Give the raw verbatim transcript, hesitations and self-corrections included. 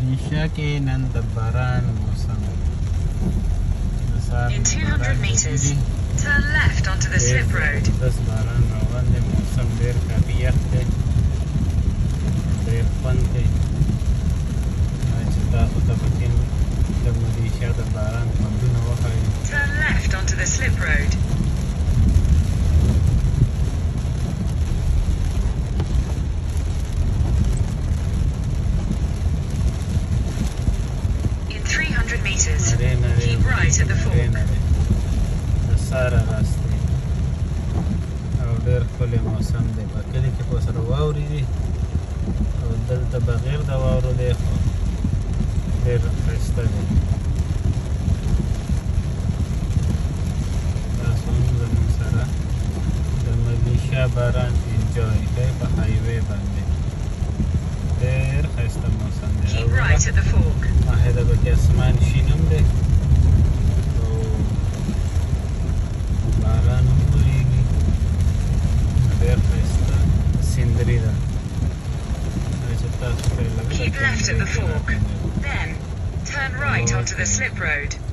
مليشيا کې نن د باران موسم. In two hundred meters, turn left onto the slip road. بس باران روان دی، موسم ډېر کافي یخ دی، ډېر خوند کوي چې تاسو ته پکې د مليشیا د باران خوندونه وښایو. Turn left onto the slip road. In three hundred meters, keep right at the fork. د ساره راستي او ډېر ښکلی موسم دی. په کلي کې خو سره واورې دي او دلته بغیر د واورو دی، خو ډېر ښایسته دی. تاسو هم زموږ سره د مليشیا باران انجوی کوئ په هایوې باندې. ډېر ښایسته موسم دی. Keep right at the fork. ماهده پکې اسمان شین هم دی او باران هم ورېږي. ډېر ښایسته سیندري ده چې تاسو ته یې لږ Keep left at the fork. Then, turn right onto the slip road.